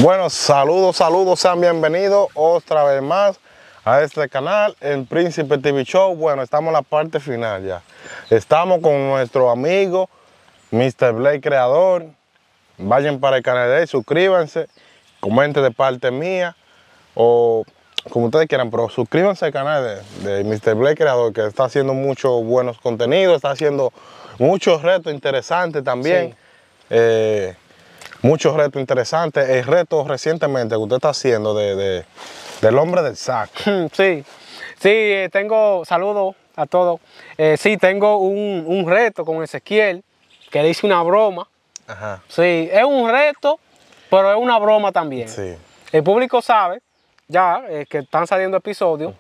Bueno, saludos, sean bienvenidos otra vez más a este canal, el Príncipe TV Show. Bueno, estamos en la parte final ya. Estamos con nuestro amigo Mr. Blake Creador. Vayan para el canal de él, suscríbanse, comenten de parte mía o como ustedes quieran, pero suscríbanse al canal de Mr. Blake Creador, que está haciendo muchos buenos contenidos, está haciendo muchos retos interesantes también. Sí. Muchos retos interesantes. El reto recientemente que usted está haciendo del hombre del saco. Sí, tengo, saludos a todos. Sí, tengo un reto con Ezequiel, que le hice una broma. Ajá. Sí, es un reto, pero es una broma también. Sí. El público sabe, ya, que están saliendo episodios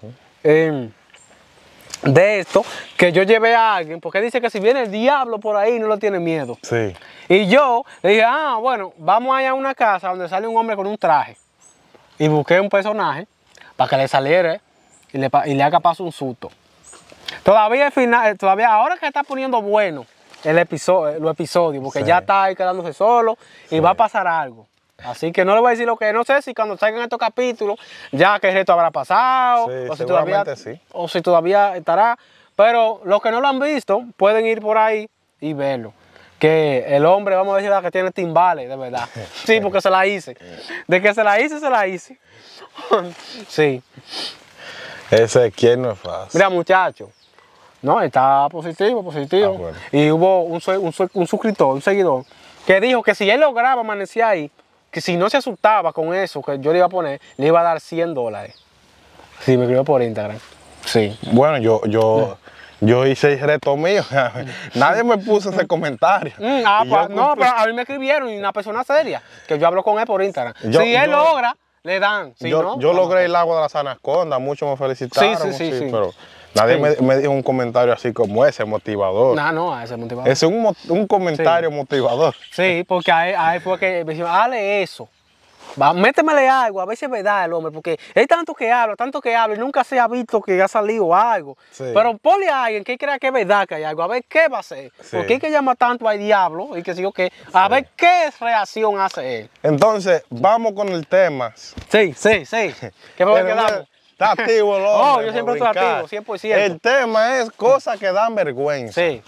de esto, que yo llevé a alguien, porque dice que si viene el diablo por ahí no le tiene miedo. Sí. Y yo le dije, bueno, vamos allá a una casa donde sale un hombre con un traje. Y busqué un personaje para que le saliera y le haga paso un susto. Todavía al final, ahora que está poniendo bueno los episodios, porque sí, ya está ahí quedándose solo y va a pasar algo. Así que no le voy a decir lo que no sé si cuando salgan estos capítulos ya que el reto habrá pasado, sí, o si todavía estará. Pero los que no lo han visto pueden ir por ahí y verlo. Que el hombre, vamos a decir, que tiene timbales, de verdad. Sí, porque se la hice. De que se la hice. Sí. Ese quién no es fácil. Mira, muchacho. No, está positivo. Bueno. Y hubo un suscriptor, un seguidor, que dijo que si él lograba amanecer ahí, que si no se asustaba con eso que yo le iba a poner, le iba a dar $100. Sí, me escribió por Instagram. Sí. Bueno, yo hice el reto mío. Nadie me puso ese comentario. No, pero a mí me escribieron y una persona seria, que yo hablo con él por Instagram. Si él logra, le dan. Si yo logré el agua de las anacondas, muchos me felicitaron. Sí. Pero nadie me dijo un comentario así como ese, motivador. Ese es motivador. Ese es un comentario motivador. Sí, porque a él fue que me dijo, dale eso. Métemele algo, a ver si es verdad el hombre, porque es tanto que habla, y nunca se ha visto que ha salido algo. Sí. Pero ponle a alguien que crea que es verdad que hay algo, a ver qué va a hacer. Sí. Porque hay que llamar tanto al diablo y que sigo que, a ver qué reacción hace él. Entonces, vamos con el tema. Sí. ¿Qué me quedamos? Está activo el hombre. Yo siempre estoy activo, 100%. El tema es cosas que dan vergüenza. Sí.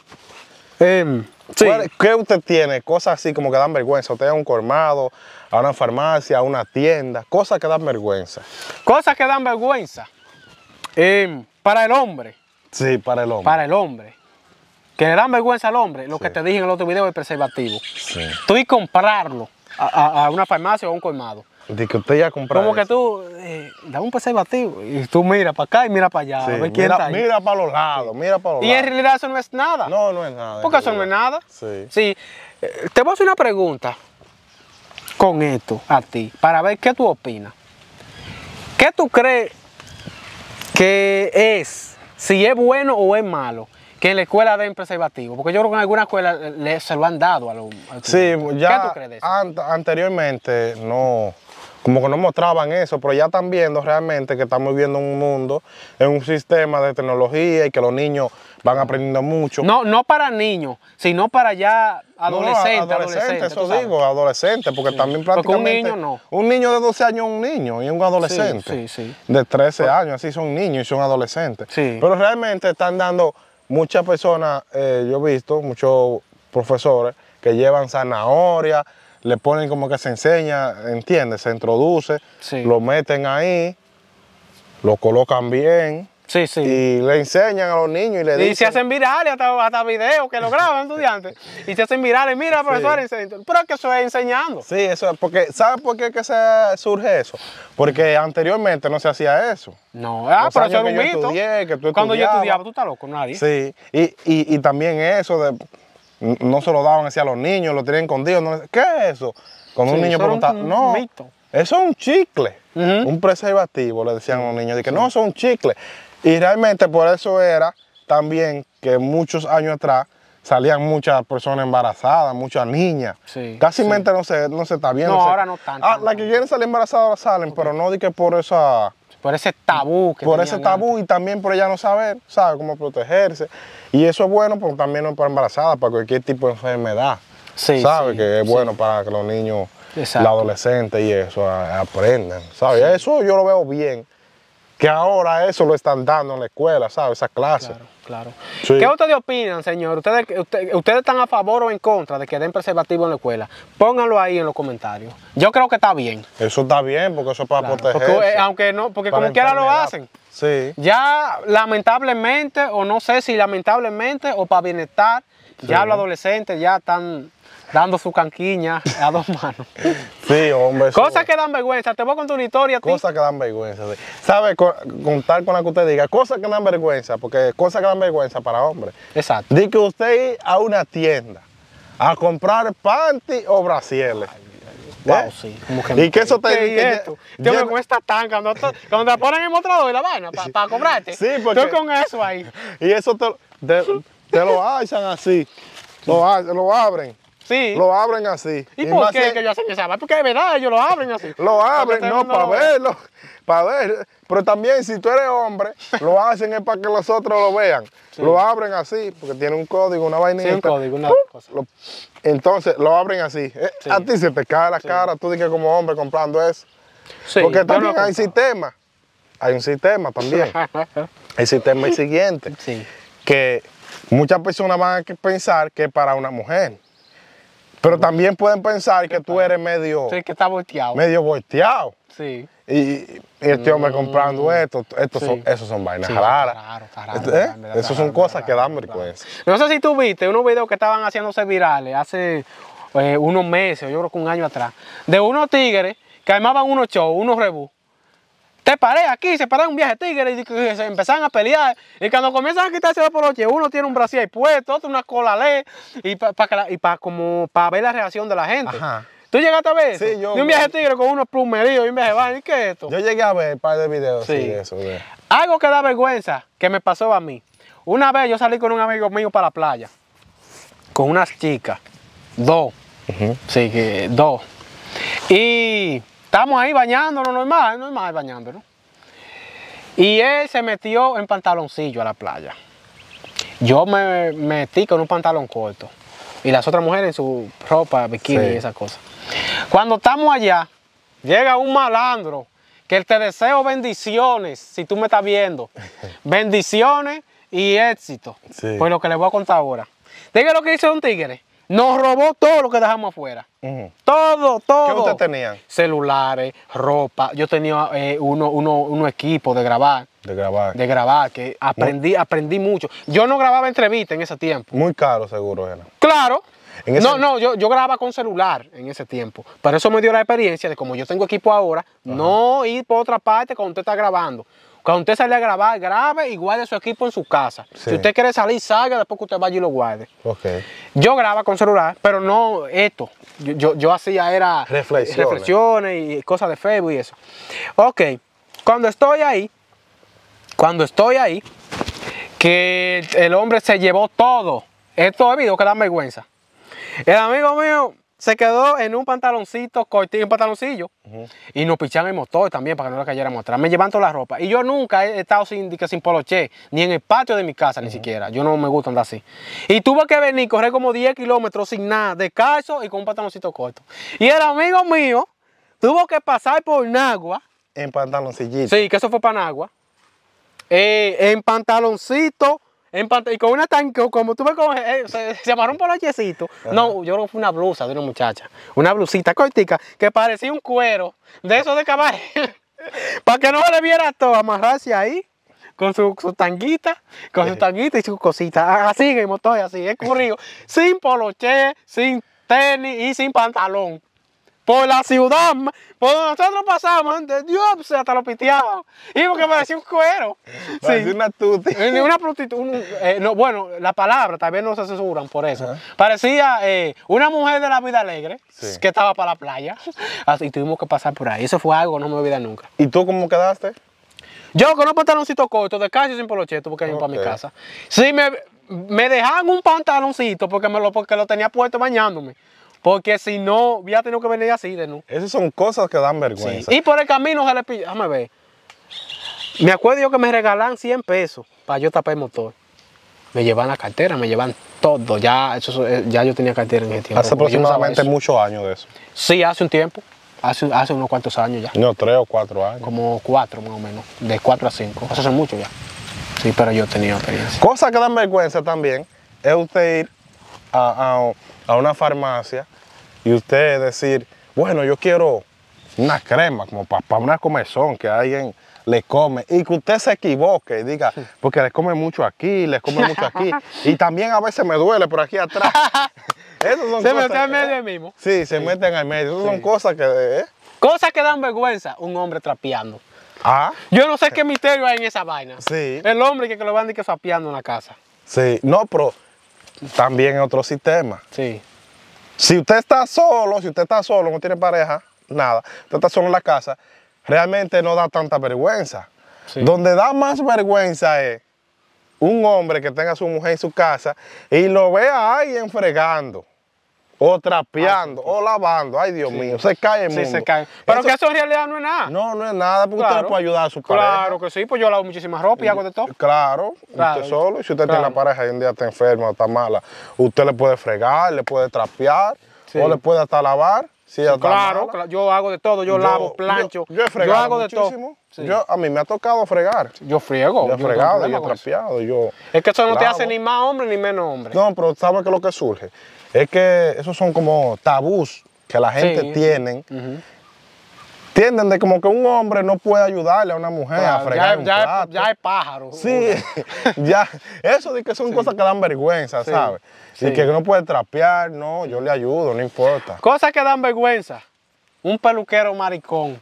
¿Qué usted tiene? Cosas así como que dan vergüenza. Usted a un colmado, a una farmacia, a una tienda. Cosas que dan vergüenza. Cosas que dan vergüenza. Para el hombre. Sí, para el hombre. Para el hombre. Que le dan vergüenza al hombre. Lo que te dije en el otro video, el preservativo. Sí. Tú y comprarlo a una farmacia o a un colmado. De que usted ya compró. Como que tú, da un preservativo y tú mira para acá y mira para allá. Sí, a ver quién está ahí. Mira para los lados, Y en realidad eso no es nada. No es nada. Porque eso no es nada. Sí. Te voy a hacer una pregunta con esto a ti, para ver qué tú opinas. ¿Qué tú crees que es, si es bueno o es malo, que en la escuela den preservativo? Porque yo creo que en alguna escuela se lo han dado a los sí, ya ¿qué tú crees de eso? Anteriormente no, como que no mostraban eso, pero ya están viendo realmente que estamos viviendo en un mundo, en un sistema de tecnología y que los niños van aprendiendo mucho. No para niños, sino para ya adolescentes. Adolescentes, porque también prácticamente un niño de 12 años es un niño y un adolescente. Sí. De 13 años, así son niños y son adolescentes. Sí. Pero realmente están dando muchas personas, yo he visto, muchos profesores que llevan zanahoria, le ponen como que se enseña, ¿entiendes? Se introduce, lo meten ahí, lo colocan bien. Sí. Y le enseñan a los niños y le dicen. Y se hacen virales hasta videos que lo graban estudiantes. Y se hacen virales, mira, profesor, pero es que eso es enseñando. Sí, eso es porque, ¿sabes por qué que surge eso? Porque anteriormente no se hacía eso. No, pero eso era un mito. Cuando yo estudiaba, tú estás loco, nadie. Sí, y también eso de. No se lo daban así a los niños, lo tenían escondido. ¿Qué es eso? Cuando un niño preguntaba, no, mito. Eso es un chicle, un preservativo, le decían a los niños. Que no, eso es un chicle. Y realmente por eso era también que muchos años atrás salían muchas personas embarazadas, muchas niñas. Casi no se está viendo. No, ahora no tanto. Las que quieren salir embarazadas ahora salen, pero no di que por esa. Por ese tabú que por ese tabú antes. Y también por ella no saber, ¿sabe? Cómo protegerse. Y eso es bueno también no para embarazadas, para cualquier tipo de enfermedad. ¿Sabe? Que es bueno para que los niños Exacto. la adolescente y eso, aprendan, ¿sabes? Sí. Eso yo lo veo bien, que ahora eso lo están dando en la escuela, ¿sabes? Esa clase. Claro, claro. Sí. ¿Qué ustedes opinan, señor? ¿Ustedes están a favor o en contra de que den preservativo en la escuela? Pónganlo ahí en los comentarios. Yo creo que está bien. Eso está bien, porque eso es para Claro, protegerse. porque, aunque no, porque para como quiera lo enfermedad. hacen. Sí. Ya lamentablemente, o no sé si lamentablemente o para bienestar, ya los adolescentes ya están dando su canquiña a dos manos. Sí, hombre. eso- Cosas que dan vergüenza. Te voy a contar una historia a ti. Cosas que dan vergüenza. Sí. ¿Sabe? Contar con la que usted diga. Cosas que dan vergüenza, porque cosas que dan vergüenza para hombres. Exacto. Di que usted ir a una tienda a comprar panty o brasieles. Wow, sí. Como Y que eso te ¿Qué que es esto? Yo me con esta tan cuando te ponen en el mostrador y la vaina para cobrarte. Sí, porque- Tú con eso ahí. Y eso te lo hacen así. Lo abren. Sí. Lo abren así. ¿Y por más qué que ellos hacen esa vaina? Porque es verdad, ellos lo abren así. Lo abren, Porque no, todo el para mundo lo ve. verlo. Para ver. Pero también, si tú eres hombre, lo hacen es para que los otros lo vean. Sí. Lo abren así, porque tiene un código, una vainita. Sí, un código, una cosa. Entonces, lo abren así. Sí. A ti se te cae la cara, tú dices como hombre comprando eso. Sí, Porque yo también no hay sistema. Hay un sistema también. El sistema es el siguiente. Sí. Que muchas personas van a pensar que es para una mujer. Pero también pueden pensar que tú eres medio, Sí, que está volteado. medio volteado. Sí. Y este hombre comprando esto, Sí. Esos son vainas Sí, raras. está raro, ¿Eh? en verdad, Esas está son raro, cosas está que dan raro, vergüenza. No sé si tú viste unos videos que estaban haciéndose virales hace unos meses, yo creo que un año atrás, de unos tigres que armaban unos shows, unos rebús. Te paré aquí, se pararon un viaje de tigres y que se empezaron a pelear. Y cuando comienzan a quitarse los poloches, uno tiene un brasier puesto, otro una cola ley, y para ver la reacción de la gente. Ajá. ¿Tú llegaste a ver eso? Sí, yo- De un viaje de tigre con unos plumeríos y un viaje de vaina. ¿Y qué es esto? Yo llegué a ver un par de videos Sí. de eso. Algo que da vergüenza que me pasó a mí. Una vez yo salí con un amigo mío para la playa, con unas chicas, dos, sí, que dos. Y estamos ahí bañándonos, normal bañándonos. Y él se metió en pantaloncillo a la playa. Yo me metí con un pantalón corto. Y las otras mujeres en su ropa, bikini Sí. y esas cosas. Cuando estamos allá, llega un malandro que te deseo bendiciones, si tú me estás viendo. Bendiciones y éxito. Sí. Pues lo que les voy a contar ahora. Diga lo que hizo un tigre. Nos robó todo lo que dejamos afuera. Ujú. Todo, todo. ¿Qué ustedes tenían? Celulares, ropa. Yo tenía unos equipos de grabar. De grabar. Que aprendí mucho. Yo no grababa entrevistas en ese tiempo. Muy caro seguro era. Claro. En ese- Yo grababa con celular en ese tiempo. Pero eso me dio la experiencia de como yo tengo equipo ahora, no ir por otra parte cuando usted está grabando. Cuando usted sale a grabar, grabe y guarde su equipo en su casa. Sí. Si usted quiere salir, salga después que usted vaya y lo guarde. Ok. Yo grababa con celular, pero no esto. Yo hacía era Reflexiones. y cosas de Facebook y eso. Ok, cuando estoy ahí, que el hombre se llevó todo. Esto es video que da vergüenza. El amigo mío se quedó en un pantaloncito cortito, un pantaloncillo, y nos pichaban el motor también para que no le cayéramos atrás. Me llevan toda la ropa. Y yo nunca he estado sin poloché, ni en el patio de mi casa, ni siquiera. Yo no me gusta andar así. Y tuve que venir, correr como 10 kilómetros sin nada, descalzo y con un pantaloncito corto. Y el amigo mío tuvo que pasar por Nagua. En pantaloncillito. Sí, que eso fue para Nagua. En pantaloncito. Y con una tanque, como tú ves, se amarró un polochecito. No, yo creo que fue una blusa de una muchacha. Una blusita cortica que parecía un cuero de esos de caballo. Para que no se le viera todo, amarrarse ahí con su tanguita, y sus cositas. Así en el motor, así, escurrido. Sin poloché, sin tenis y sin pantalón. Por la ciudad, por donde nosotros pasamos, Dios, hasta lo piteaba. Y porque parecía un cuero. Parecía una tuti. Una prostituta, no, bueno, la palabra, tal vez no se censuran por eso. Parecía una mujer de la vida alegre, Sí. que estaba para la playa. Así tuvimos que pasar por ahí. Eso fue algo que no me olvidé nunca. ¿Y tú cómo quedaste? Yo con un pantaloncito corto, de casi sin polocheto, porque iba para mi Ok. casa. Sí, me dejaban un pantaloncito porque lo tenía puesto bañándome. Porque si no, hubiera tenido que venir así de nuevo. Esas son cosas que dan Sí. vergüenza. Y por el camino se le pilló. Déjame ver. Me acuerdo yo que me regalan 100 pesos para yo tapar el motor. Me llevan la cartera, me llevan todo. Ya yo tenía cartera en ese tiempo. Hace aproximadamente muchos años de eso. Sí, hace un tiempo. Hace unos cuantos años ya. No, 3 o 4 años. Como 4 más o menos. De 4 a 5. Eso hace mucho ya. Sí, pero yo tenía experiencia. Cosa que dan vergüenza también es usted ir a una farmacia y usted decir, bueno, yo quiero una crema como para una comezón que alguien le come y que usted se equivoque y diga, porque le come mucho aquí, le come mucho aquí y también a veces me duele por aquí atrás. Esas son Se cosas, meten al medio mismo. Sí, se meten al medio. Esas son cosas que... Cosas que dan vergüenza. Un hombre trapeando. Ah, Yo no sé qué misterio hay en esa vaina. sí. El hombre que lo van a ir sapeando en la casa. Sí, no, pero también en otro sistema. Sí. Si usted está solo, no tiene pareja, nada, usted está solo en la casa, realmente no da tanta vergüenza. Sí. Donde da más vergüenza es un hombre que tenga a su mujer en su casa y lo vea a alguien fregando, o trapeando, o lavando. Ay, Dios mío, se cae el mundo. Sí, se cae. Pero que eso en realidad no es nada. No, no es nada, porque usted le puede ayudar a su pareja. Claro que sí, pues yo lavo muchísima ropa y hago de todo. Claro, usted solo. Y si usted tiene la pareja y un día está enferma o está mala, usted le puede fregar, le puede trapear, o le puede hasta lavar. Si claro, yo hago de todo. Yo lavo, plancho. Yo he fregado hago muchísimo. de todo. Sí. A mí me ha tocado fregar. Yo friego. Yo he fregado, yo he trapeado. Es que eso no te hace ni más hombre ni menos hombre. No, pero ¿sabes qué es lo que surge? Es que esos son como tabús que la gente tiene. Tienden de como que un hombre no puede ayudarle a una mujer a fregar un plato. Ya es pájaro. Sí, ya. Eso de que son cosas que dan vergüenza, ¿sabes? Sí. Y que no puede trapear, no, yo le ayudo, no importa. Cosas que dan vergüenza. Un peluquero maricón.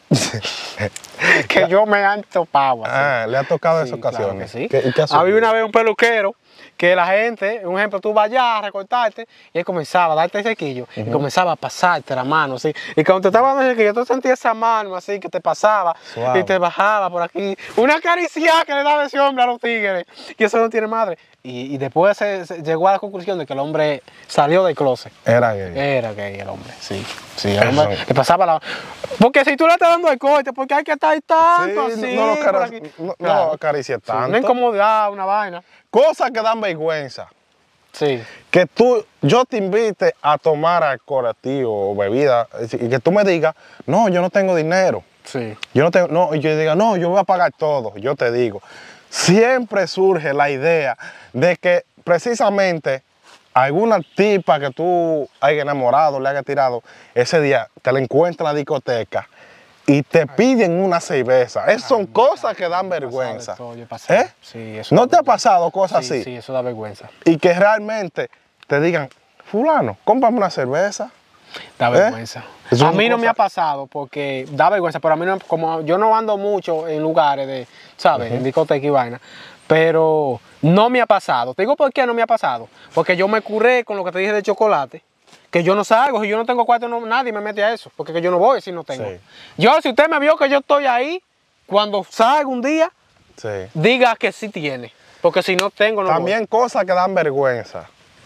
Que yo me han topado así. Ah, le ha tocado esas ocasiones. Claro que sí. Había una vez un peluquero que la gente, un ejemplo, tú vas allá a recortarte y él comenzaba a darte el sequillo y comenzaba a pasarte la mano así. Y cuando te estaba dando el sequillo, tú sentías esa mano así que te pasaba y te bajaba por aquí. Una caricia que le daba ese hombre a los tigres. Y eso no tiene madre. Y después se llegó a la conclusión de que el hombre salió del closet. Era gay. Era gay el hombre, sí. Sí, el hombre le pasaba la... Porque si tú le estás dando el corte, porque hay que estar tanto así. No acaricia tanto. Una incomodidad, una vaina. Cosas que dan vergüenza. Sí. Que yo te invite a tomar alcohol a ti o bebida y que tú me digas, no, yo no tengo dinero. Sí. Yo no tengo, no, y yo diga, no, yo voy a pagar todo. Yo te digo, siempre surge la idea de que precisamente alguna tipa que tú hayas enamorado, le hayas tirado, ese día te la encuentras en la discoteca y te piden una cerveza. Esas son cosas que dan vergüenza. Sí, eso ¿No te ha pasado cosas así? Sí, eso da vergüenza. Y que realmente te digan, fulano, cómprame una cerveza. Da vergüenza. A mí no me ha pasado porque da vergüenza, pero a mí no, como yo no ando mucho en lugares de, ¿sabes? En discoteca y vaina, pero no me ha pasado. Te digo por qué no me ha pasado. Porque yo me curé con lo que te dije de chocolate, que yo no salgo, si yo no tengo cuarto, nadie me mete a eso, porque que yo no voy si no tengo. Sí. Yo, si usted me vio que yo estoy ahí, cuando salgo un día, diga que sí tiene, porque si no tengo, no También voy. Cosas que dan vergüenza.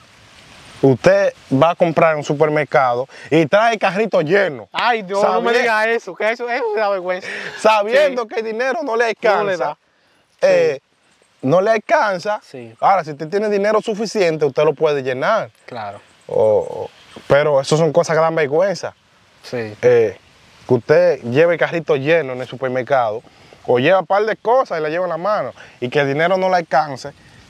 Usted va a comprar en un supermercado y trae el carrito lleno. Ay, Dios, no me diga eso, que eso da vergüenza. Sabiendo que el dinero no le alcanza. No le da. No le alcanza. Sí. Ahora, si usted tiene dinero suficiente, usted lo puede llenar. Claro. Pero eso son cosas que dan vergüenza. Sí. Que usted lleve el carrito lleno en el supermercado o lleva un par de cosas y le lleva en la mano y que el dinero no le alcance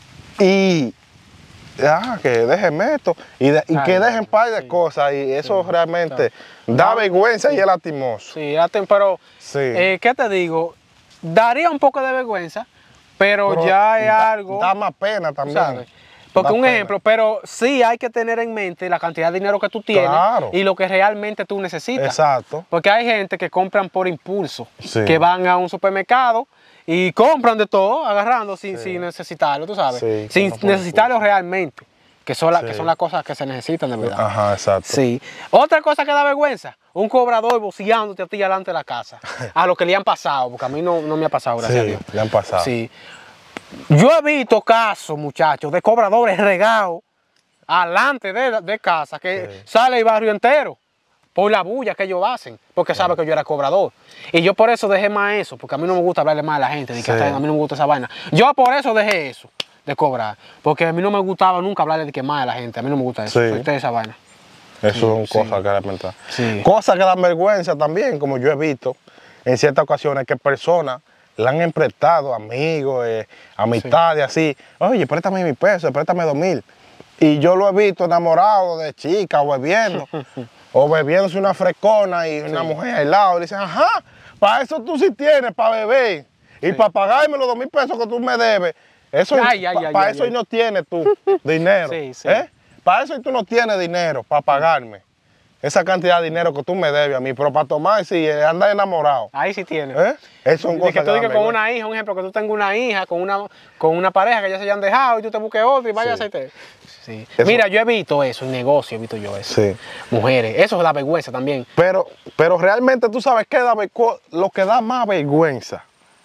y que dejen esto y que dejen un par de cosas y eso realmente da vergüenza y es lastimoso. Sí, pero ¿qué te digo? Daría un poco de vergüenza, pero ya es algo... Da más pena también. ¿Sabes? Porque un ejemplo, pero sí hay que tener en mente la cantidad de dinero que tú tienes y lo que realmente tú necesitas. Exacto. Porque hay gente que compran por impulso, que van a un supermercado y compran de todo, agarrando sin necesitarlo, tú sabes. Sin necesitarlo realmente, que son las cosas que se necesitan de verdad. Ajá, exacto. Sí. Otra cosa que da vergüenza, un cobrador boceándote a ti delante de la casa, a lo que le han pasado, porque a mí no me ha pasado, gracias a Dios. Le han pasado. Sí. Yo he visto casos, muchachos, de cobradores regados alante de casa, que sale el barrio entero por la bulla que ellos hacen, porque sabe que yo era cobrador. Y yo por eso dejé más eso, porque a mí no me gusta hablarle más a la gente, a mí no me gusta esa vaina. Yo por eso dejé eso. de cobrar. Porque a mí no me gustaba nunca hablarle de que más a la gente. A mí no me gusta eso. Sí. Soy de esa vaina. Eso son cosas que lamentar. Sí. Cosas que dan vergüenza también, como yo he visto en ciertas ocasiones, que personas le han prestado amigos, amistades, así. Oye, préstame 1,000 pesos, préstame 2,000. Y yo lo he visto enamorado de chicas o bebiendo, o bebiéndose una frescona y una mujer al lado. Y dicen, ajá, para eso tú sí tienes, para beber. Y para pagarme los 2,000 pesos que tú me debes. Eso, para eso no tienes tú dinero. Para eso tú no tienes dinero, para pagarme esa cantidad de dinero que tú me debes a mí, pero para tomar, sí, anda enamorado. Ahí sí tienes. Eso son cosas que tú digas con una hija, un ejemplo, que tú tengas una hija con una pareja que ya se hayan dejado y tú te busques otro y vayas a hacerte. Sí. Mira, yo he visto eso, en negocio he visto yo eso. Sí. Mujeres, eso da vergüenza también. Pero realmente tú sabes que lo que da más vergüenza.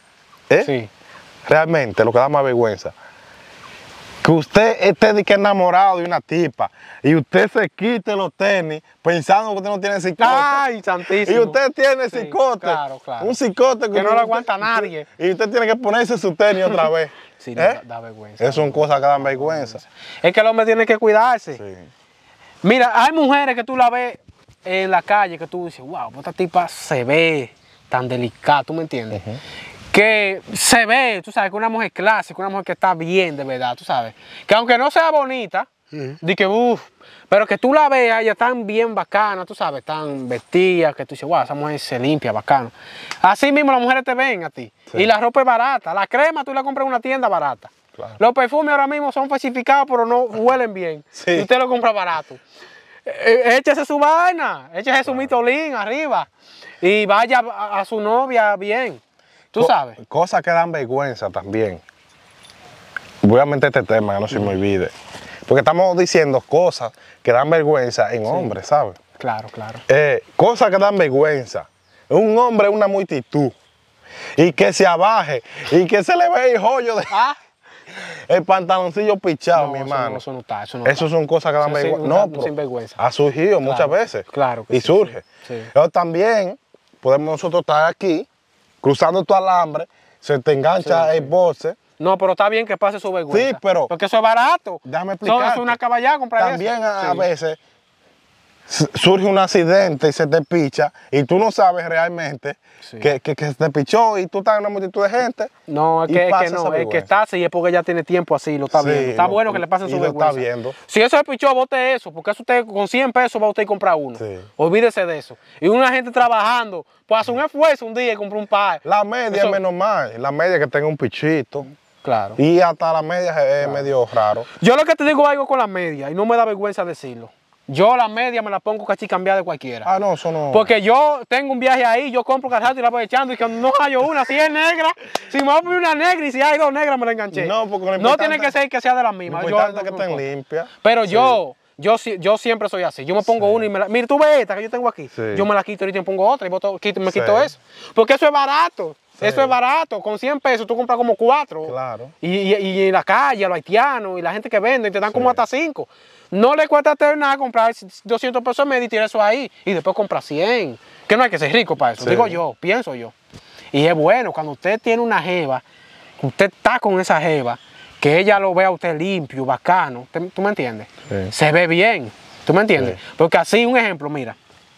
Sí. Realmente, lo que da más vergüenza. Que usted esté de que enamorado de una tipa y usted se quite los tenis pensando que usted no tiene cicote. ¡Ay, santísimo! Y usted cicote. Sí, claro. Un cicote que no lo aguanta nadie. Y usted tiene que ponerse su tenis otra vez. Sí, da vergüenza. Esas son cosas que dan vergüenza. Es que el hombre tiene que cuidarse. Sí. Mira, hay mujeres que tú la ves en la calle que tú dices, wow, esta tipa se ve tan delicada, ¿tú me entiendes? Que se ve, tú sabes, que una mujer clásica, una mujer que está bien de verdad, tú sabes. Que aunque no sea bonita, de que pero que tú la veas, ella tan bien bacana, tú sabes, tan vestida, que tú dices, wow, esa mujer se limpia, bacana. Así mismo las mujeres te ven a ti. Sí. Y la ropa es barata. La crema tú la compras en una tienda barata. Claro. Los perfumes ahora mismo son falsificados, pero no huelen bien. Sí. Y usted lo compra barato. Échese su vaina, échese su mitolín arriba. Y vaya a su novia bien. ¿Tú sabes? Cosas que dan vergüenza también. Voy a meter este tema, que no se me olvide. Porque estamos diciendo cosas que dan vergüenza en hombres, ¿sabes? Claro, claro. Cosas que dan vergüenza. Un hombre es una multitud. Y que se abaje. Y que se le ve el joyo de... El pantaloncillo pichado, mi hermano. Eso no está. Eso son cosas que dan vergüenza. No, sin vergüenza. Ha surgido muchas veces. Claro. Y surge. Sí. Pero también podemos nosotros estar aquí, cruzando tu alambre, se te engancha el boxe. No, pero está bien que pase su vergüenza. Sí, pero... Porque eso es barato. Déjame explicarte. Eso es una caballada comprar también eso. También a veces surge un accidente y se te picha y tú no sabes realmente que se te pichó y tú estás en una multitud de gente. No, es que está así, es porque ella tiene tiempo así, lo está viendo. Está bueno que le pasen su vergüenza. Lo está viendo. Si eso es pichó, bote eso, porque eso usted con 100 pesos va a usted a comprar uno. Sí. Olvídese de eso. Y una gente trabajando, pues hace un esfuerzo un día y compra un par. La media es menos mal, la media que tenga un pichito. Claro. Y hasta la media es medio raro. Yo lo que te digo algo con la media, y no me da vergüenza decirlo. Yo la media me la pongo casi cambiada de cualquiera. Ah, no, eso no. Porque yo tengo un viaje ahí, yo compro cada rato y la voy echando y cuando no hallo una, si es negra, si me voy a poner una negra y si hay dos negras me la enganché. No, porque no tiene que ser que sea de la misma. Lo importante es que estén limpias. Pero yo siempre soy así. Yo me pongo una y me la... Mira, tú ves esta que yo tengo aquí. Sí. Yo me la quito ahorita y me pongo otra y me quito eso. Porque eso es barato. Sí. Eso es barato. Con 100 pesos tú compras como 4. Claro. Y en la calle, a los haitianos y la gente que vende, te dan como hasta 5. No le cuesta tener nada comprar 200 pesos medio y tirar eso ahí. Y después comprar 100. Que no hay que ser rico para eso. Digo yo, pienso yo. Y es bueno cuando usted tiene una jeva, usted está con esa jeva, que ella lo vea a usted limpio, bacano. ¿Tú me entiendes? Sí. Se ve bien. ¿Tú me entiendes? Sí. Porque así, un ejemplo, mira.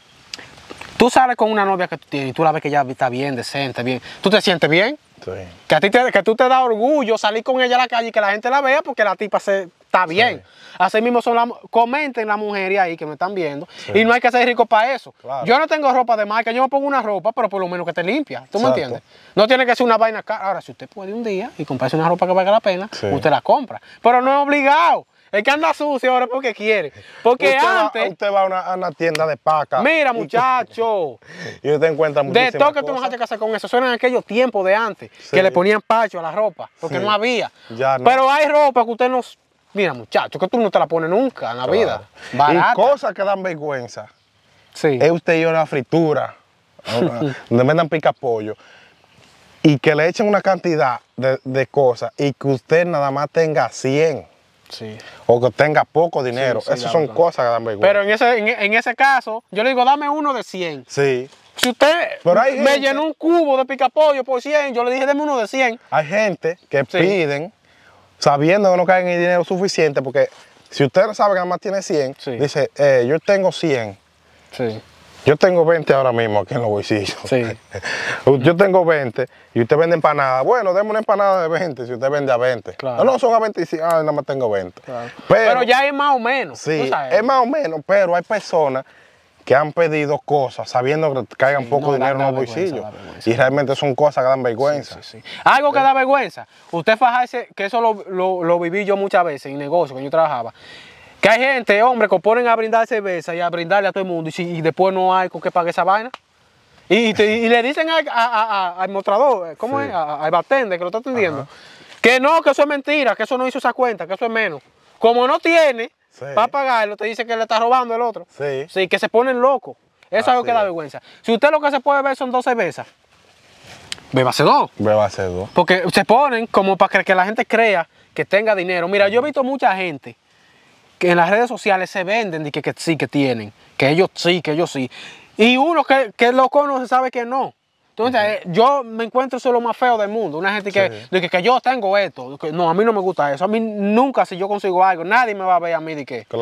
Tú sales con una novia que tú tienes y tú la ves que ella está bien, decente, bien. ¿Tú te sientes bien? Sí. Que tú te da orgullo salir con ella a la calle y que la gente la vea porque la tipa está bien. Sí. Así mismo comenten las mujeres ahí que me están viendo. Sí. Y no hay que ser rico para eso. Claro. Yo no tengo ropa de marca, yo me pongo una ropa, pero por lo menos que te limpia. ¿Tú me entiendes? No tiene que ser una vaina cara. Ahora, si usted puede un día y comprarse una ropa que valga la pena, usted la compra. Pero no es obligado. El que anda sucio ahora es porque quiere. Porque antes... Usted va a una tienda de paca. Mira, muchacho. Y usted encuentra muchísimas de todo que tú no has que hacer con eso. Eso eran aquellos tiempos de antes. Que le ponían pacho a la ropa. Porque no había. Ya no. Pero hay ropa que usted no... Mira, muchacho, que tú no te la pones nunca en la vida. Barata. Y cosas que dan vergüenza. Sí. Es usted ir a una fritura, donde vendan pica pollo, y que le echen una cantidad de cosas y que usted nada más tenga 100. Sí. O que tenga poco dinero. Esas son cosas que dan vergüenza. Pero en ese caso, yo le digo, dame uno de 100. Sí. Si usted me llenó un cubo de picapollo por 100, yo le dije, deme uno de 100. Hay gente que piden sabiendo que no caen en dinero suficiente, porque si usted no sabe que nada más tiene 100, Sí. dice, yo tengo 100. Sí. Yo tengo 20 ahora mismo aquí en los bolsillos. Sí. Yo tengo 20 y usted vende empanadas. Bueno, deme una empanada de 20 si usted vende a 20. Claro. No, son a 25. Ah, nada más tengo 20. Claro. Pero Pero ya es más o menos. sí, tú sabes. es más o menos, pero hay personas que han pedido cosas sabiendo que caigan Sí, poco no, dinero da en los vergüenza, bolsillos. da vergüenza. Y realmente son cosas que dan vergüenza. Sí, sí. Algo que da vergüenza. Usted fajarse, que eso lo viví yo muchas veces en negocio, cuando yo trabajaba. Que hay gente, hombre, que ponen a brindar cerveza y a brindarle a todo el mundo y después no hay con qué pagar esa vaina. Y le dicen al mostrador, ¿cómo Sí. es? Al bartender que lo está atendiendo, Ajá. que no, que eso es mentira, que eso no hizo esa cuenta, que eso es menos. Como no tiene Sí. para pagarlo, te dice que le está robando el otro. Sí. Sí, que se ponen locos. Eso es algo Así que da es. vergüenza. Si usted lo que se puede ver son 2 cervezas, bébase 2. Beba hacer dos. Porque se ponen como para que la gente crea que tenga dinero. Mira, yo he visto mucha gente que en las redes sociales se venden de que sí, que tienen, que ellos sí. Y uno que lo conoce sabe que no. Entonces, yo me encuentro eso es lo más feo del mundo. Una gente que yo tengo esto. No, a mí no me gusta eso. A mí nunca, si yo consigo algo, nadie me va a ver a mí de que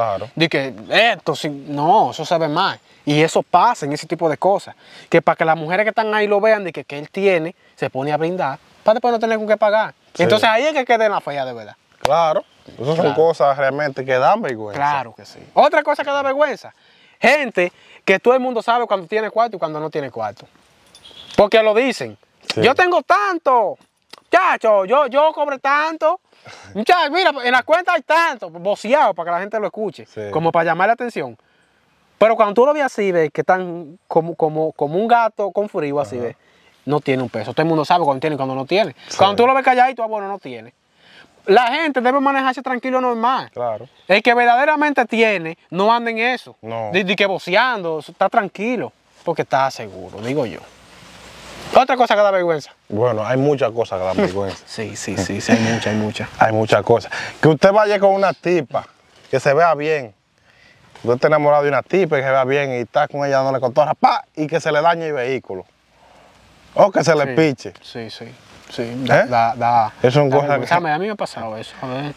esto, sí, no, eso se ve mal. Y eso pasa en ese tipo de cosas. Que para que las mujeres que están ahí lo vean de que él tiene, se pone a brindar, para después no tener con qué pagar. Sí. Entonces ahí es que quede en la fea de verdad. Claro. Esas son Claro. cosas realmente que dan vergüenza. Claro que sí. Otra cosa que da vergüenza. Gente que todo el mundo sabe cuando tiene cuarto y cuando no tiene cuarto. Porque lo dicen. Sí. Yo tengo tanto. Muchacho, yo cobré tanto. Muchacho, mira, en la cuenta hay tanto. Voceado para que la gente lo escuche. Sí. Como para llamar la atención. Pero cuando tú lo ves así, ves que están como un gato con frío, así, ves, no tiene un peso. Todo el mundo sabe cuando tiene y cuando no tiene. Sí. Cuando tú lo ves calladito, bueno, no tiene. La gente debe manejarse tranquilo, normal. Claro. El que verdaderamente tiene, no anda en eso. No. De que voceando, está tranquilo. Porque está seguro, digo yo. Otra cosa que da vergüenza. Bueno, hay muchas cosas que dan vergüenza. Sí, hay muchas. Hay muchas cosas. Que usted vaya con una tipa, que se vea bien. Usted está enamorado de una tipa que se vea bien y está con ella dándole cotorra, ¡pa! Y que se le dañe el vehículo. O que se le piche. Sí. Da. Eso son da cosas vergüenza. que... A mí me ha pasado eso. A ver.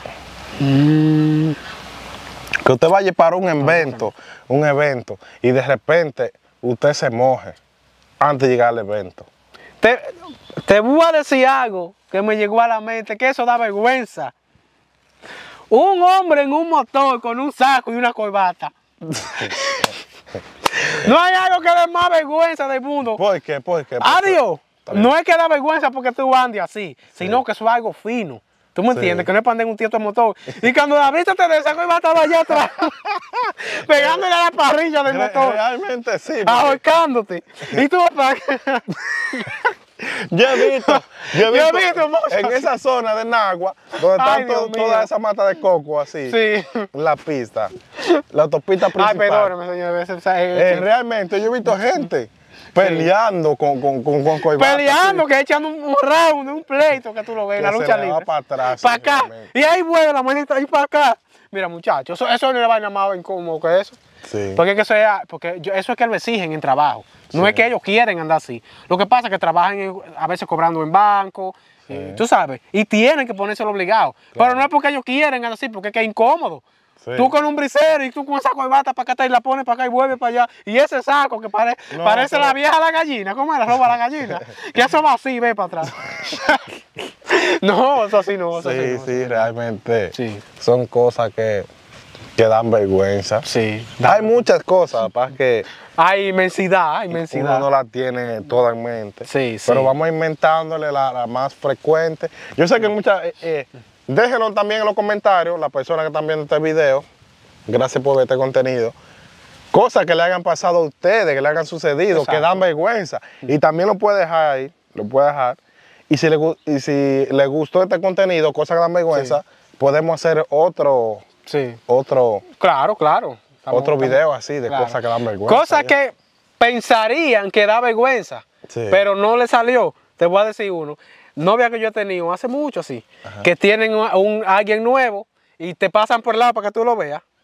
Que usted vaya para un evento, y de repente usted se moje antes de llegar al evento. Te voy a decir algo que me llegó a la mente, que eso da vergüenza. Un hombre en un motor con un saco y una corbata. No hay algo que dé más vergüenza del mundo. ¿Por qué? ¿Por qué? Adiós. Está bien. No es que da vergüenza porque tú andes así, sino que eso es algo fino. ¿Tú me entiendes? Que no es para andar en un tieto de motor. Y cuando la vista te de esa corbata va allá atrás, pegándole a la parrilla del motor, Realmente sí. porque ahorcándote. Y tú vas para... Yo he visto mozo, en esa zona de Nagua, donde Ay, están Dios mío. todas esas matas de coco así, Sí. en la pista, la autopista Ay, principal. perdóname, señor. Realmente yo he visto gente peleando con corbata, Peleando, que echando un round, un pleito que tú lo ves en la que lucha se le va libre. para atrás. Para acá. realmente. Y ahí vuelve la manita ahí para acá. Mira, muchachos, eso no es la vaina más incómodo que eso. Sí. Porque, eso es que lo exigen en trabajo. No es que ellos quieren andar así. Lo que pasa es que trabajan a veces cobrando en banco, tú sabes, y tienen que ponérselo obligado. Pero no es porque ellos quieren andar así, porque es que es incómodo. Sí. Tú con un brisero y tú con esa corbata para acá y la pones para acá y vuelve para allá. Y ese saco que parece pero- la vieja la gallina. ¿Cómo es? La roba la gallina. Que eso va así, ve para atrás. No, eso así no. Eso Sí, así no. sí, realmente Sí. son cosas que dan vergüenza. Sí. Hay muchas cosas, para que Hay inmensidad, uno no la tiene toda en mente. Sí, sí. Pero vamos inventándole la más frecuente. Yo sé que muchas... déjenos también en los comentarios, las personas que están viendo este video, gracias por ver este contenido, cosas que le hayan pasado a ustedes, que le hayan sucedido, Exacto. que dan vergüenza. Y también lo puede dejar ahí, lo puede dejar. Y si le gustó este contenido, cosas que dan vergüenza, podemos hacer otro Claro. video así de Claro. cosas que dan vergüenza. Cosas que pensarían que da vergüenza, Sí. pero no le salió. Te voy a decir uno. Novia que yo he tenido hace mucho así, que tienen alguien nuevo y te pasan por el lado para que tú lo veas.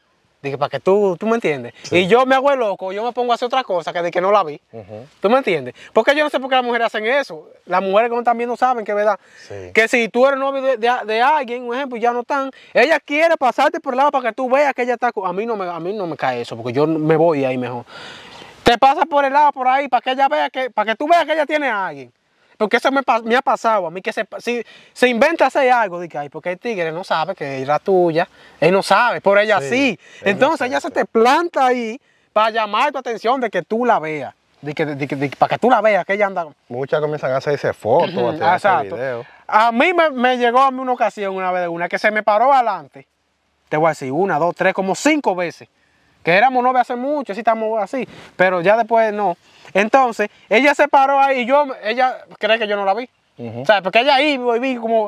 Dije, para que tú me entiendes. Sí. Y yo me hago el loco, yo me pongo a hacer otra cosa que de que no la vi. ¿Tú me entiendes? Porque yo no sé por qué las mujeres hacen eso. Las mujeres como también no saben que es verdad. Sí. Que si tú eres novio de alguien, un ejemplo, y ya no están, ella quiere pasarte por el lado para que tú veas que ella está... A mí no me cae eso, porque yo me voy ahí mejor. Te pasa por el lado, por ahí, para que ella vea para que tú veas que ella tiene a alguien. Porque eso me ha pasado a mí, que se inventa hacer algo, de que, ay, porque el tigre no sabe que era tuya, él no sabe, por ella sí. Entonces ella se te planta ahí para llamar tu atención de que tú la veas, para que tú la veas, que ella anda... Muchas comienzan a hacerse fotos, a hacer videos. A mí me llegó a mí una ocasión, una que se me paró adelante, te voy a decir, 1, 2, 3, como 5 veces. Que éramos novios hace mucho, sí estamos así, pero ya después no. Entonces, ella se paró ahí y ella cree que yo no la vi. O sea, porque ella iba y vi, como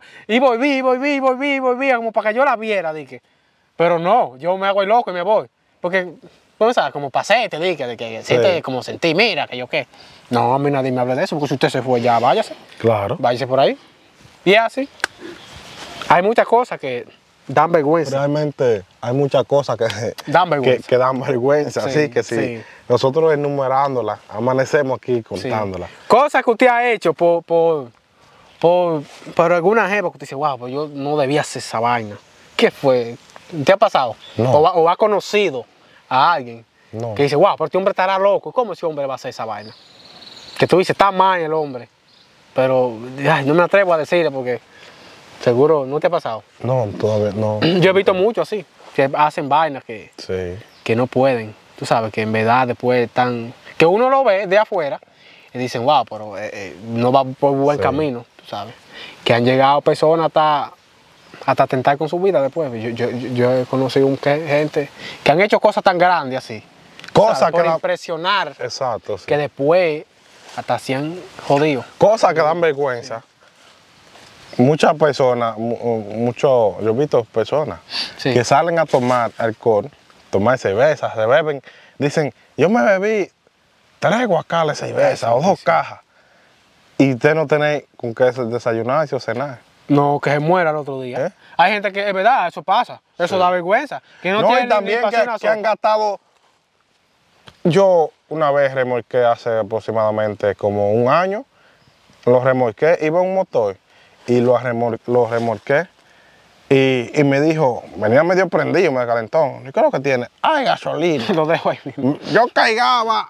para que yo la viera, dije. Pero no, yo me hago el loco y me voy. Porque, ¿cómo sabes? Como pasé, te dije, de que siente como sentí, mira, que yo qué. No, a mí nadie me habla de eso, porque si usted se fue ya, váyase. Claro. Váyase por ahí. Y así. Hay muchas cosas que dan vergüenza. Realmente hay muchas cosas que dan vergüenza. Que dan vergüenza, sí, así que sí. Nosotros enumerándolas, amanecemos aquí contándolas. Sí. Cosas que usted ha hecho por alguna jefa que usted dice, wow, pues yo no debía hacer esa vaina. ¿Qué fue? ¿Te ha pasado? No. O ha conocido a alguien que dice, wow, pero este hombre estará loco. ¿Cómo ese hombre va a hacer esa vaina? Que tú dices, está mal el hombre. Pero ay, no me atrevo a decirle porque... Seguro, ¿no te ha pasado? No, todavía no. Yo he visto mucho así, que hacen vainas que no pueden. Tú sabes, que en verdad después están... Que uno lo ve de afuera y dicen, wow, pero no va por buen camino, tú sabes. Que han llegado personas hasta atentar con su vida después. Yo he conocido gente que han hecho cosas tan grandes así. Cosas que impresionar. Exacto, sí. Que después hasta se han jodido. Cosas que dan vergüenza. Muchas personas, yo he visto personas que salen a tomar alcohol, tomar cerveza, se beben, dicen, yo me bebí 3 guacales de cerveza o 2 cajas, y usted no tiene con qué desayunar o cenar. No, que se muera el otro día. Hay gente que, es verdad, eso pasa, eso da vergüenza. Que no tiene y también que han gastado, yo una vez remolqué hace aproximadamente como 1 año, lo remolqué, iba en un motor, y lo remolqué y me dijo, venía medio prendido, me calentó. ¿Y qué es lo que tiene? ¡Ay, gasolina! Lo dejo ahí mismo. Yo cargaba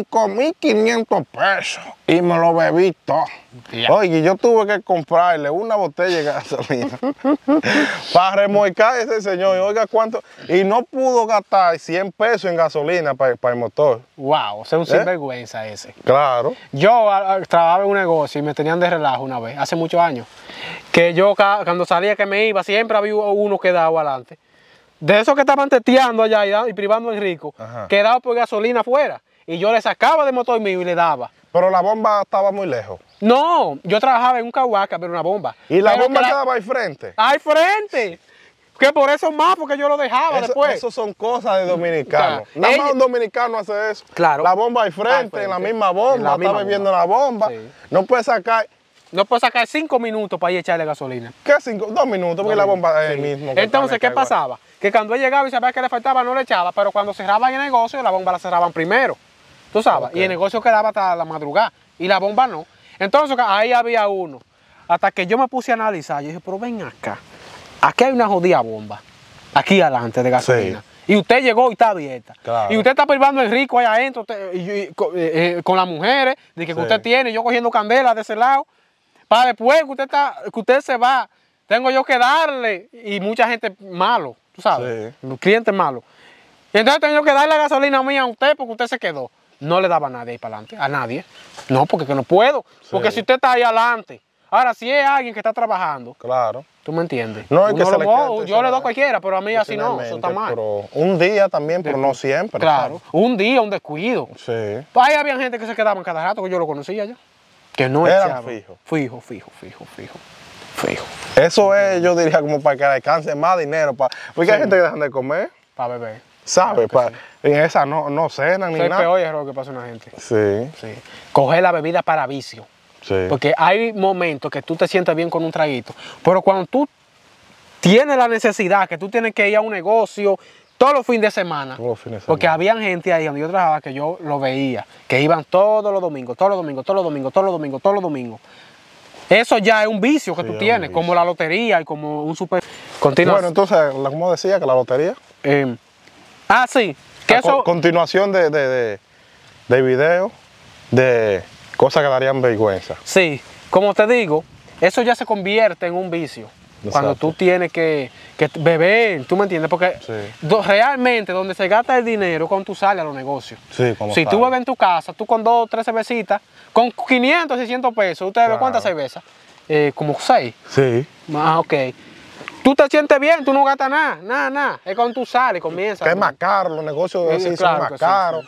5.500 pesos y me lo bebí todo. Oye, yo tuve que comprarle una botella de gasolina para remolcar a ese señor. Y oiga cuánto. Y no pudo gastar 100 pesos en gasolina para el motor. Wow, o sea, un sinvergüenza ese. Claro. Yo trabajaba en un negocio y me tenían de relajo una vez, hace muchos años. Que yo cuando salía que me iba, siempre había uno quedado adelante. De esos que estaban teteando allá y privando en rico, quedado por gasolina afuera. Y yo le sacaba de motor mío y le daba. Pero la bomba estaba muy lejos. No, yo trabajaba en un cahuaca, pero una bomba. ¿Y la bomba quedaba al frente? ¡Al frente! Que por eso más, porque yo lo dejaba después. Eso son cosas de dominicanos. Nada más un dominicano hace eso. Claro. La bomba al frente, en la misma bomba, está bebiendo la bomba. Sí. No puede sacar... No puede sacar 5 minutos para ir a echarle gasolina. ¿Qué 5? 2 minutos, porque la bomba es el mismo. Entonces, ¿qué pasaba? Que cuando él llegaba y sabía que le faltaba, no le echaba, pero cuando cerraban el negocio, la bomba la cerraban primero. ¿Tú sabes? Y el negocio quedaba hasta la madrugada, y la bomba no. Entonces, ahí había uno. Hasta que yo me puse a analizar, yo dije, pero ven acá. Aquí hay una jodida bomba, aquí adelante de gasolina. Y usted llegó y está abierta. Claro. Y usted está privando el rico allá adentro, con las mujeres, de que usted tiene, yo cogiendo candela de ese lado. Para después que usted se va, tengo yo que darle, y mucha gente malo, tú sabes, clientes malos. Y entonces tengo yo que darle la gasolina mía a usted porque usted se quedó. No le daba a nadie ahí para adelante, a nadie. No, porque que no puedo. Porque si usted está ahí adelante, ahora si es alguien que está trabajando. Claro. ¿Tú me entiendes? No, es que yo le doy a cualquiera, pero a mí así no, eso está mal. Pero un día también, pero no siempre. Claro, un día, un descuido. Sí. Pues ahí había gente que se quedaban cada rato, que yo lo conocía ya. Que no eran fijos. Fijo. Eso es, yo diría, como para que alcance más dinero. Porque hay gente que dejan de comer. Para beber. ¿Sabes? En esa no cenan ni nada. Es el peor error que pasa a una gente. Sí. Coger la bebida para vicio. Sí. Porque hay momentos que tú te sientes bien con un traguito. Pero cuando tú tienes la necesidad, que tú tienes que ir a un negocio, todos los fines de semana. Todos los fines de Porque semana. había gente ahí donde yo trabajaba que yo lo veía, que iban todos los domingos, todos los domingos, todos los domingos, todos los domingos, todos los domingos. Eso ya es un vicio que Sí, tú es tienes, un como vicio. la lotería y como un super... Continúa. Bueno, entonces, como decía, que la lotería. Sí, que eso... Continuación de videos de cosas que darían vergüenza. Sí, como te digo, eso ya se convierte en un vicio. Cuando Exacto. tú tienes que beber, ¿tú me entiendes? Porque Sí. realmente donde se gasta el dinero cuando tú sales a los negocios. Sí, como Si tú tal. bebes en tu casa, tú con 2 o 3 cervecitas, con 500, 600 pesos, ¿usted bebe Claro. cuántas cervezas? Como 6. Sí. Ok. Tú te sientes bien, tú no gastas nada. Es cuando tú sales, comienzas. Que es más caro, los negocios Sí, así claro son que más sí, caros.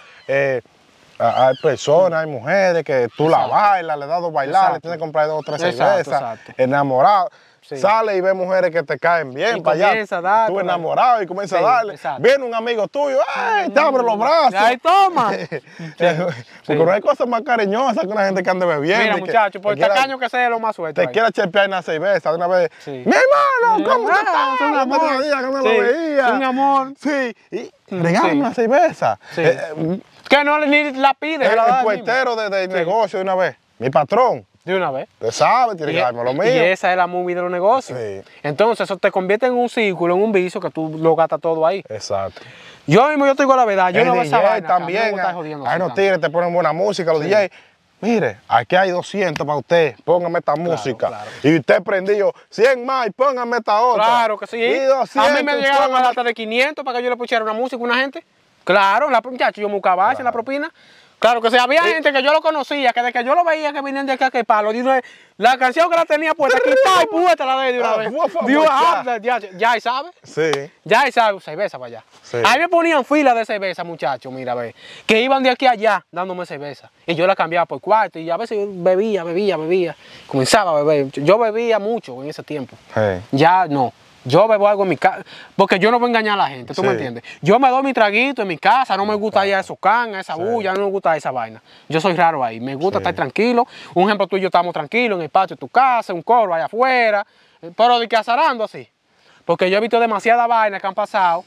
Hay personas, hay mujeres que tú la Exacto. bailas, le das 2 bailar, le Exacto. tienes que comprar 2 o 3 Exacto, cervezas, exacto. enamorado. Sí. Sale y ve mujeres que te caen bien Y para allá. comienza a dar, Tú pues, enamorado y comienza sí, a darle. exacto. Viene un amigo tuyo, ¡ay! Te abre los brazos. Ahí toma. Porque no hay cosas más cariñosas que una gente que ande bebiendo. Mira, y que muchachos, por te quiera- tacaño que sea lo más suelto. te ahí. quiera chepear una cerveza de una vez. Sí. Mi hermano, ¿cómo tú estás? Es un amor. Otro día que no Sí, lo veía. es un amor. Sí, y regálame sí. una cerveza. Sí. Que no ni la pide. se la da El ahí mismo. puertero del negocio de una vez. Mi patrón, De una vez. usted sabe, tiene que darme lo mío. Y esa es la movie de los negocios. Sí. Entonces eso te convierte en un círculo, en un vicio que tú lo gastas todo ahí. Exacto. Yo mismo, yo te digo la verdad, yo El no veo esa DJ vaina. que a mí me también, gusta estar jodiendo hay así unos tanto. tigres te ponen buena música, los DJ. Mire, aquí hay 200 para usted, póngame esta música. claro. Y usted prendió 100 más y póngame esta otra. Claro que sí. Y 200, A mí me llegaron a póngame- dar hasta de 500 para que yo le pusiera una música a una gente. Claro, muchacho, yo buscaba en la propina. Claro que sí, había gente que yo lo conocía, que de que yo lo veía que venían de acá que palo, de una vez, la canción que la tenía puesta, quita y puesta la de una vez. Ya, y sabe. Sí. Ya, y sabe, cerveza para allá. Sí. Ahí me ponían fila de cerveza, muchachos, mira, ve, que iban de aquí a allá dándome cerveza. Y yo la cambiaba por cuarto y a veces yo bebía. Comenzaba a beber. Yo bebía mucho en ese tiempo. Sí. Ya no. Yo bebo algo en mi casa, porque yo no voy a engañar a la gente, ¿tú Sí. me entiendes? Yo me doy mi traguito en mi casa, no me gusta ir a esos can, a esa bulla, no me gusta esa vaina. Yo soy raro ahí, me gusta Sí. estar tranquilo. Un ejemplo, tú y yo estamos tranquilos en el patio de tu casa, un coro allá afuera, pero de que azarando así. Porque yo he visto demasiada vaina que han pasado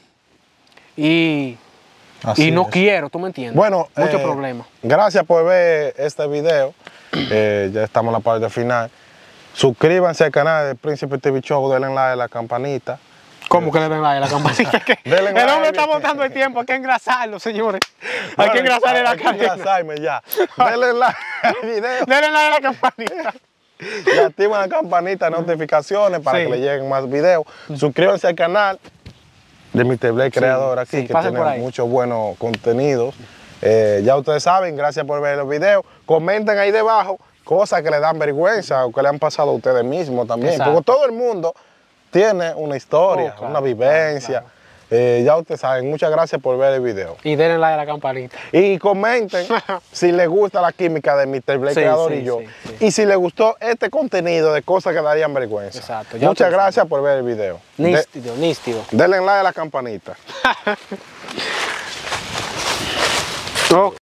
y Así no es. quiero, ¿tú me entiendes? Bueno, muchos problemas. Gracias por ver este video. Ya estamos en la parte final. Suscríbanse al canal del Príncipe TV Show, denle like a la campanita. ¿Cómo que le den like a la campanita? Que Denle el like. hombre está botando el tiempo, hay que engrasarlo, señores. Hay Bueno, que engrasarle la hay que cadena. engrasarme ya. Denle like al video Denle like a la campanita. y activen la campanita de notificaciones para Sí. que le lleguen más videos. Suscríbanse al canal de Mr. Blake Creador aquí, sí, que pasen por tiene ahí. muchos buenos contenidos. Ya ustedes saben, gracias por ver los videos. Comenten ahí debajo cosas que le dan vergüenza o que le han pasado a ustedes mismos también. Exacto. Porque todo el mundo tiene una historia, Oh, claro, una vivencia. Ya ustedes saben, muchas gracias por ver el video. Y denle like a la campanita. Y comenten si les gusta la química de Mr. Blake Sí, Creador sí, y yo. sí, sí. Y si les gustó este contenido de cosas que darían vergüenza. Exacto, ya Muchas ustedes gracias por ver el video. Nístido. Denle like a la campanita. Ok.